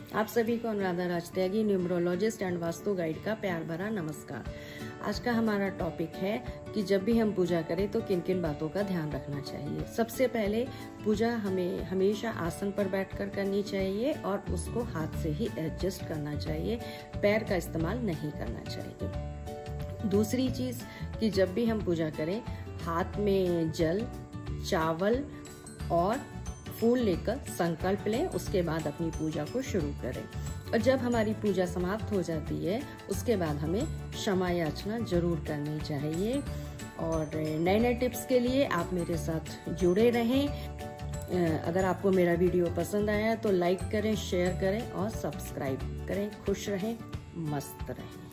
आप सभी को Anuradha Rajtyagi, numerologist and vastu guide का प्यार भरा नमस्कार। आज का हमारा टॉपिक है कि जब भी हम पूजा करें तो किन किन बातों का ध्यान रखना चाहिए। सबसे पहले पूजा हमें हमेशा आसन पर बैठकर करनी चाहिए और उसको हाथ से ही एडजस्ट करना चाहिए, पैर का इस्तेमाल नहीं करना चाहिए। दूसरी चीज कि जब भी हम पूजा करें हाथ में जल, चावल और फूल लेकर संकल्प लें, उसके बाद अपनी पूजा को शुरू करें। और जब हमारी पूजा समाप्त हो जाती है उसके बाद हमें क्षमा याचना जरूर करनी चाहिए। और नए नए टिप्स के लिए आप मेरे साथ जुड़े रहें। अगर आपको मेरा वीडियो पसंद आया तो लाइक करें, शेयर करें और सब्सक्राइब करें। खुश रहें, मस्त रहें।